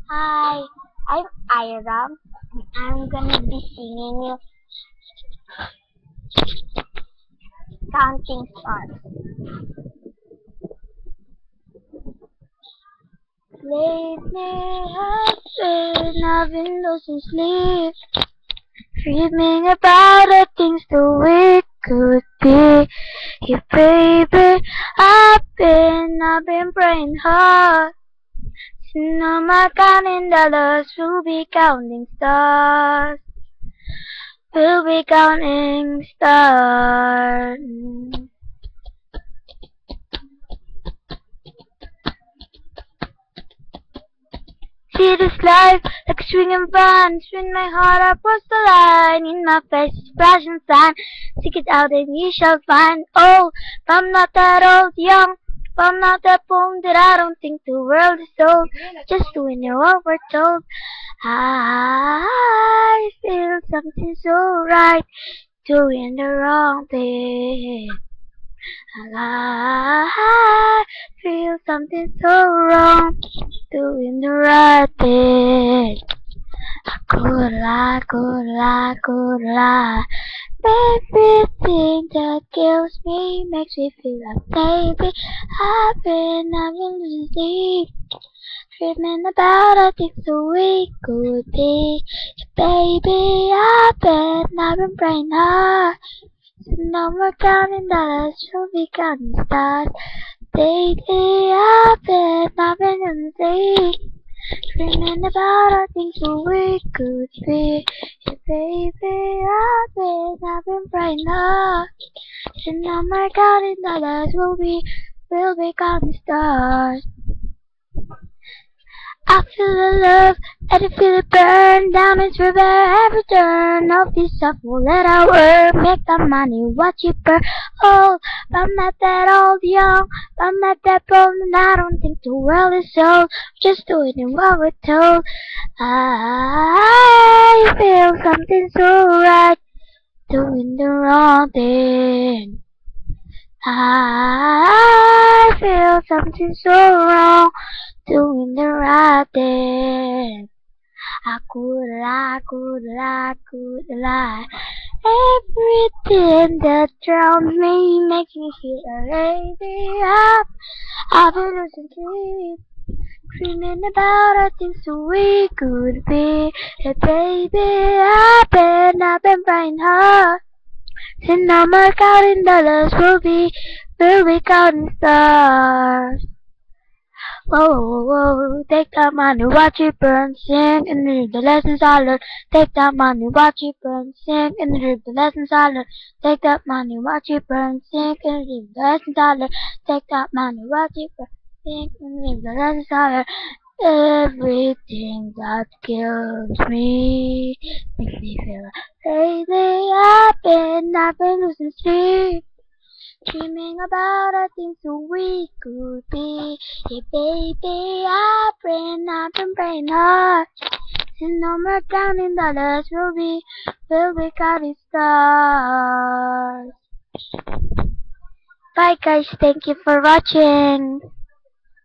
Hi, I'm Ira. I'm gonna be singing you Counting Stars. Lately, I've been losing sleep, dreaming about the things that we could be. Yeah, baby, I've been praying hard. No more counting dollars, we'll be counting stars. We'll be counting stars. See this life like swinging vines, swing my heart across the line. In my face is flashing sign. Seek it out and ye shall find. Oh, but I'm not that old, young. But I'm not that bold that I don't think the world is old. Just doing what we're told. I feel something so right, doing the wrong thing. I feel something so wrong, doing the right thing. I could lie, could lie, could lie. Everything that kills me makes me feel like baby. I've been losing sleep, dreaming about the things that we could be. Baby, I've been praying hard. So no more counting dollars, we'll be counting stars. Lately, I've been on the sea, dreaming about the things that we could be. Yeah, baby, I've been praying hard. So no more counting dollars, we'll be counting stars. I feel the love, and I feel it burn down its river. Every turn of this shuffle let I work, make the money, watch it burn. Oh, I'm not that old, young, I'm not that bold, and I don't think the world is sold. Just doing what we're told. I feel something so right, doing the wrong thing. I feel something so wrong, doing the right thing. I could lie, could lie, could lie. Everything that drowns me makes me feel lazy. I've been losing sleep, dreaming about the things that we could be. Hey baby, I've been praying hard. Since no more counting dollars, we'll be counting stars. Whoa, whoa, whoa, take that money, watch it burn, sing and read the lessons I learned. Take that money, watch it burn, sing and read the lessons I learned. Take that money, watch it burn, sing and read the lessons I learned. Take that money, watch it burn, sing and read the lessons I learned. Everything that kills me makes me feel lazy. I've been losing sleep, dreaming about the things that we could be. Yeah, baby, I've been praying hard. Since no more counting dollars, we'll be counting stars. Bye guys, thank you for watching.